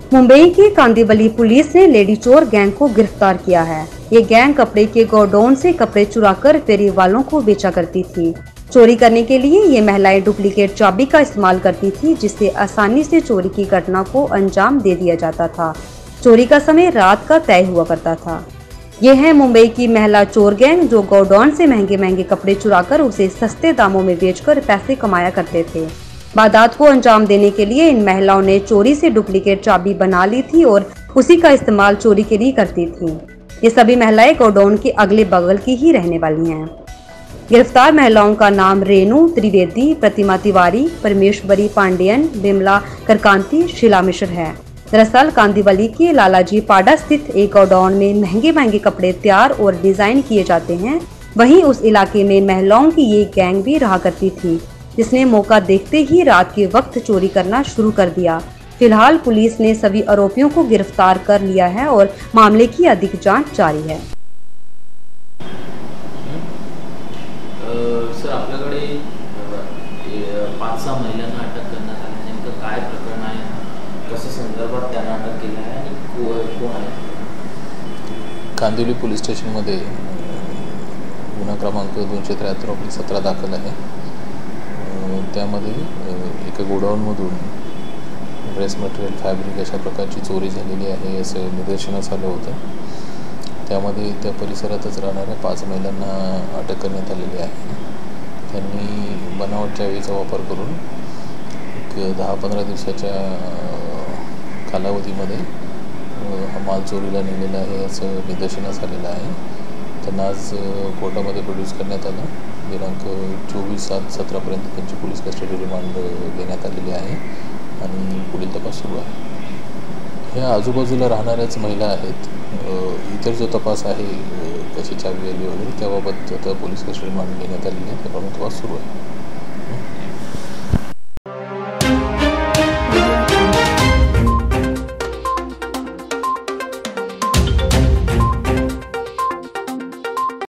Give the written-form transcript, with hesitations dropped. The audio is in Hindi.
मुंबई की कांदिवली पुलिस ने लेडी चोर गैंग को गिरफ्तार किया है। ये गैंग कपड़े के गोडाउन से कपड़े चुराकर फेरी वालों को बेचा करती थी। चोरी करने के लिए ये महिलाएं डुप्लीकेट चाबी का इस्तेमाल करती थी, जिससे आसानी से चोरी की घटना को अंजाम दे दिया जाता था। चोरी का समय रात का तय हुआ करता था। ये है मुंबई की महिला चोर गैंग, जो गोडाउन से महंगे महंगे कपड़े चुराकर उसे सस्ते दामों में बेचकर पैसे कमाया करते थे। वारदात को अंजाम देने के लिए इन महिलाओं ने चोरी से डुप्लीकेट चाबी बना ली थी और उसी का इस्तेमाल चोरी के लिए करती थी। ये सभी महिलाएं गोडाउन के अगले बगल की ही रहने वाली हैं। गिरफ्तार महिलाओं का नाम रेणु त्रिवेदी, प्रतिमा तिवारी, परमेश्वरी पांडेयन, बिमला करकांती, शीला मिश्र है। दरअसल कांदिवली के लालाजी पाडा स्थित एक गोडाउन में महंगे महंगे कपड़े तैयार और डिजाइन किए जाते हैं। वहीं उस इलाके में महिलाओं की ये गैंग भी रहा करती थी, जिसने मौका देखते ही रात के वक्त चोरी करना शुरू कर दिया। फिलहाल पुलिस ने सभी आरोपियों को गिरफ्तार कर लिया है और मामले की अधिक जांच जारी है। सर, आपल्याकडे 5-6 महिलांना अटक करण्यात आली, नेमकं काय प्रकरण आहे, कशा संदर्भात त्यांना अटक केली आहे आणि कोण आहे? कांदिवली पोलीस स्टेशनमध्ये गुन्हा क्रमांक 273/17 दाखल आहे। त्यामध्ये एका गोडाऊनमधून ड्रेस मटेरियल, फॅब्रिक अशा प्रकारची चोरी झालेली आहे असं निदर्शनास आलं होतं। त्यामध्ये त्या परिसरातच राहणाऱ्या 5 महिलांना अटक करण्यात आलेली आहे। त्यांनी बनावट चावीचा वापर करून एक 10-15 दिवसाच्या कालावधीमध्ये हा माल चोरीला नेलेला आहे असं निदर्शनास आलेलं आहे। त्यांना आज कोर्टामध्ये प्रोड्यूस करण्यात आलं। दिनांक 24/7/17 त्यांची पोलीस कस्टडी रिमांड देण्यात आलेली आहे आणि पुढील तपास सुरू आहे। ह्या आजूबाजूला राहणाऱ्याच महिला आहेत। इतर जो तपास आहे, कशी चावी आली वगैरे, त्याबाबत आता पोलीस कस्टडी रिमांड देण्यात आलेली आहे, त्याप्रमाणे तपास सुरू आहे।